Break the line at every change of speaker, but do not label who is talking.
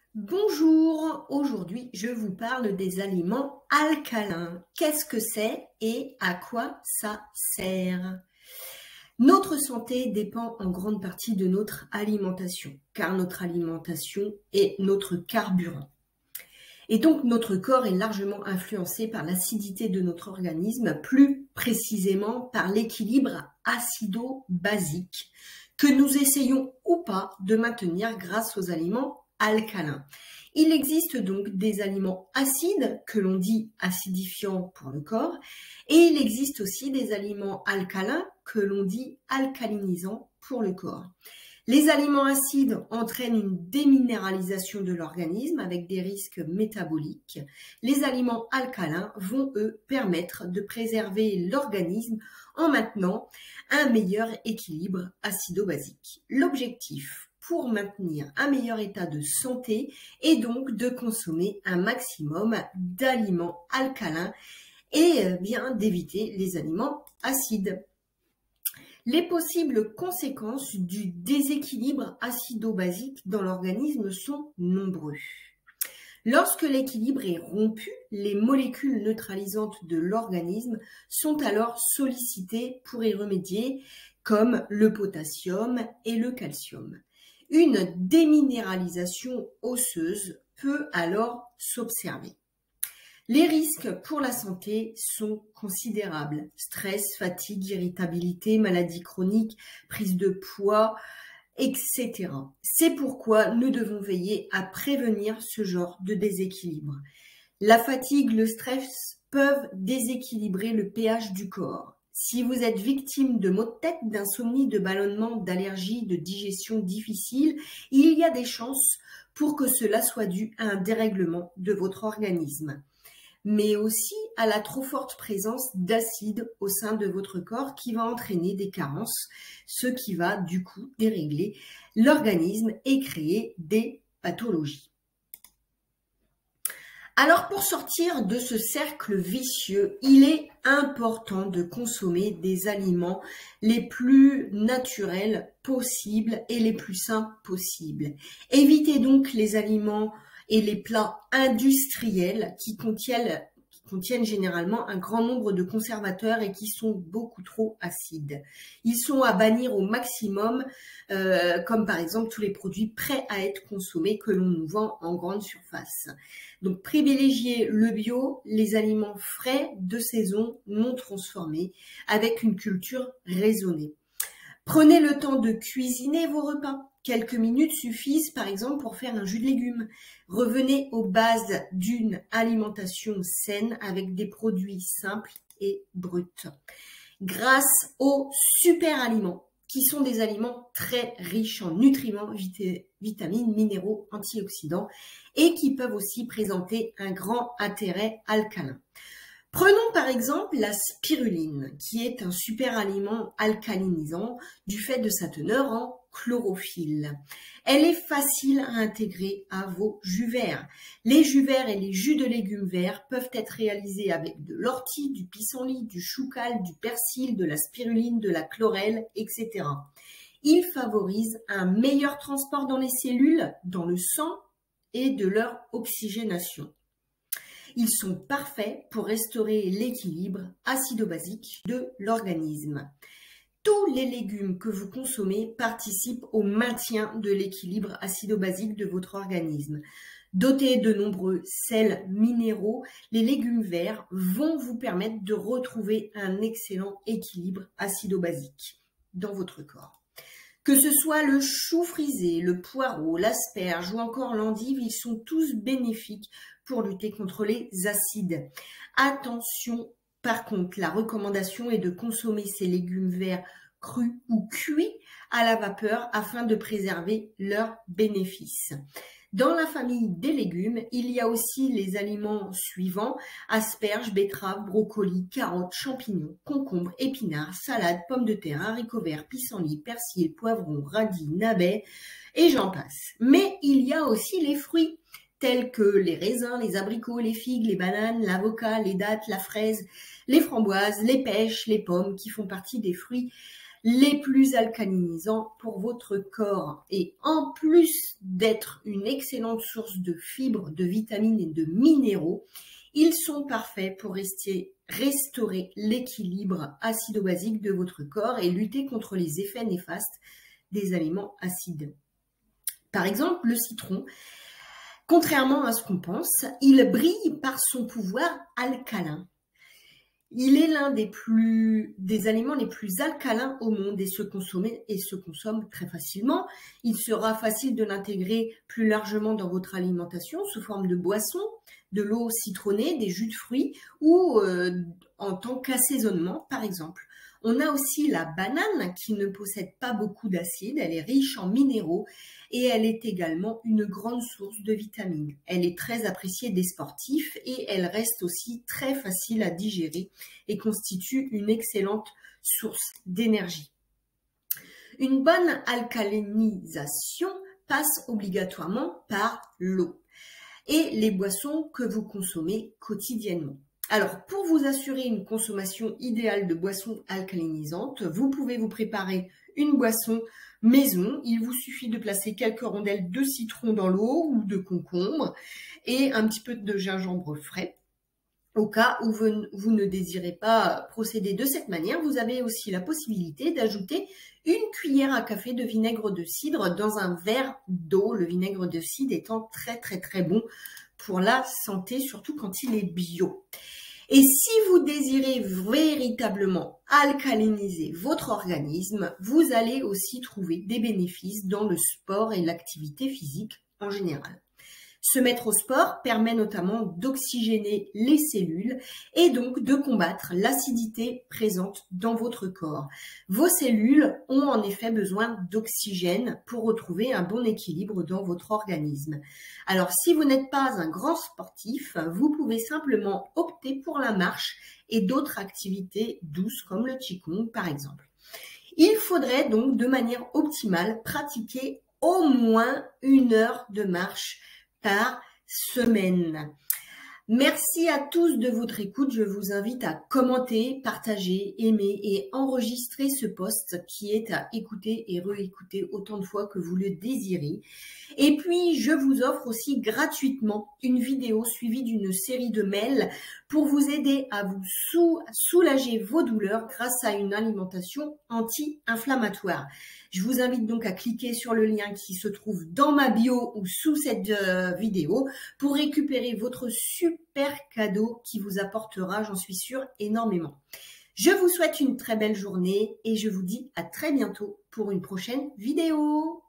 Bonjour, aujourd'hui je vous parle des aliments alcalins. Qu'est-ce que c'est et à quoi ça sert? Notre santé dépend en grande partie de notre alimentation, car notre alimentation est notre carburant. Et donc notre corps est largement influencé par l'acidité de notre organisme, plus précisément par l'équilibre acido-basique que nous essayons ou pas de maintenir grâce aux aliments alcalins. Il existe donc des aliments acides que l'on dit acidifiants pour le corps et il existe aussi des aliments alcalins que l'on dit alcalinisants pour le corps. Les aliments acides entraînent une déminéralisation de l'organisme avec des risques métaboliques. Les aliments alcalins vont, eux, permettre de préserver l'organisme en maintenant un meilleur équilibre acido-basique. L'objectif pour maintenir un meilleur état de santé est donc de consommer un maximum d'aliments alcalins et bien d'éviter les aliments acides. Les possibles conséquences du déséquilibre acido-basique dans l'organisme sont nombreux. Lorsque l'équilibre est rompu, les molécules neutralisantes de l'organisme sont alors sollicitées pour y remédier, comme le potassium et le calcium. Une déminéralisation osseuse peut alors s'observer. Les risques pour la santé sont considérables. Stress, fatigue, irritabilité, maladies chroniques, prise de poids, etc. C'est pourquoi nous devons veiller à prévenir ce genre de déséquilibre. La fatigue, le stress peuvent déséquilibrer le pH du corps. Si vous êtes victime de maux de tête, d'insomnie, de ballonnement, d'allergies, de digestion difficile, il y a des chances pour que cela soit dû à un dérèglement de votre organisme, mais aussi à la trop forte présence d'acide au sein de votre corps qui va entraîner des carences, ce qui va du coup dérégler l'organisme et créer des pathologies. Alors pour sortir de ce cercle vicieux, il est important de consommer des aliments les plus naturels possibles et les plus sains possibles. Évitez donc les aliments et les plats industriels qui contiennent généralement un grand nombre de conservateurs et qui sont beaucoup trop acides. Ils sont à bannir au maximum, comme par exemple tous les produits prêts à être consommés que l'on nous vend en grande surface. Donc privilégiez le bio, les aliments frais de saison non transformés avec une culture raisonnée. Prenez le temps de cuisiner vos repas. Quelques minutes suffisent par exemple pour faire un jus de légumes. Revenez aux bases d'une alimentation saine avec des produits simples et bruts. Grâce aux super aliments, qui sont des aliments très riches en nutriments, vitamines, minéraux, antioxydants et qui peuvent aussi présenter un grand intérêt alcalin. Prenons par exemple la spiruline, qui est un super aliment alcalinisant du fait de sa teneur en chlorophylle. Elle est facile à intégrer à vos jus verts. Les jus verts et les jus de légumes verts peuvent être réalisés avec de l'ortie, du pissenlit, du choucal, du persil, de la spiruline, de la chlorelle, etc. Ils favorisent un meilleur transport dans les cellules, dans le sang et de leur oxygénation. Ils sont parfaits pour restaurer l'équilibre acido-basique de l'organisme. Tous les légumes que vous consommez participent au maintien de l'équilibre acido-basique de votre organisme. Dotés de nombreux sels minéraux, les légumes verts vont vous permettre de retrouver un excellent équilibre acido-basique dans votre corps. Que ce soit le chou frisé, le poireau, l'asperge ou encore l'endive, ils sont tous bénéfiques pour lutter contre les acides. Attention, par contre, la recommandation est de consommer ces légumes verts crus ou cuits à la vapeur afin de préserver leurs bénéfices. Dans la famille des légumes, il y a aussi les aliments suivants: asperges, betteraves, brocolis, carottes, champignons, concombres, épinards, salades, pommes de terre, haricots verts, pissenlit, persil, poivrons, radis, navets et j'en passe. Mais il y a aussi les fruits tels que les raisins, les abricots, les figues, les bananes, l'avocat, les dattes, la fraise, les framboises, les pêches, les pommes qui font partie des fruits les plus alcalinisants pour votre corps. Et en plus d'être une excellente source de fibres, de vitamines et de minéraux, ils sont parfaits pour restaurer l'équilibre acido-basique de votre corps et lutter contre les effets néfastes des aliments acides. Par exemple, le citron, contrairement à ce qu'on pense, il brille par son pouvoir alcalin. Il est l'un des aliments les plus alcalins au monde et se consomme très facilement. Il sera facile de l'intégrer plus largement dans votre alimentation sous forme de boisson, de l'eau citronnée, des jus de fruits ou en tant qu'assaisonnement par exemple. On a aussi la banane qui ne possède pas beaucoup d'acide, elle est riche en minéraux et elle est également une grande source de vitamines. Elle est très appréciée des sportifs et elle reste aussi très facile à digérer et constitue une excellente source d'énergie. Une bonne alcalinisation passe obligatoirement par l'eau et les boissons que vous consommez quotidiennement. Alors, pour vous assurer une consommation idéale de boissons alcalinisantes, vous pouvez vous préparer une boisson maison. Il vous suffit de placer quelques rondelles de citron dans l'eau ou de concombre et un petit peu de gingembre frais. Au cas où vous ne désirez pas procéder de cette manière, vous avez aussi la possibilité d'ajouter une cuillère à café de vinaigre de cidre dans un verre d'eau. Le vinaigre de cidre étant très bon pour la santé, surtout quand il est bio. Et si vous désirez véritablement alcaliniser votre organisme, vous allez aussi trouver des bénéfices dans le sport et l'activité physique en général. Se mettre au sport permet notamment d'oxygéner les cellules et donc de combattre l'acidité présente dans votre corps. Vos cellules ont en effet besoin d'oxygène pour retrouver un bon équilibre dans votre organisme. Alors si vous n'êtes pas un grand sportif, vous pouvez simplement opter pour la marche et d'autres activités douces comme le qigong par exemple. Il faudrait donc de manière optimale pratiquer au moins 1 heure de marche par semaine. Merci à tous de votre écoute. Je vous invite à commenter, partager, aimer et enregistrer ce post qui est à écouter et réécouter autant de fois que vous le désirez. Et puis, je vous offre aussi gratuitement une vidéo suivie d'une série de mails pour vous aider à vous soulager vos douleurs grâce à une alimentation anti-inflammatoire. Je vous invite donc à cliquer sur le lien qui se trouve dans ma bio ou sous cette vidéo pour récupérer votre super cadeau qui vous apportera, j'en suis sûre, énormément. Je vous souhaite une très belle journée et je vous dis à très bientôt pour une prochaine vidéo.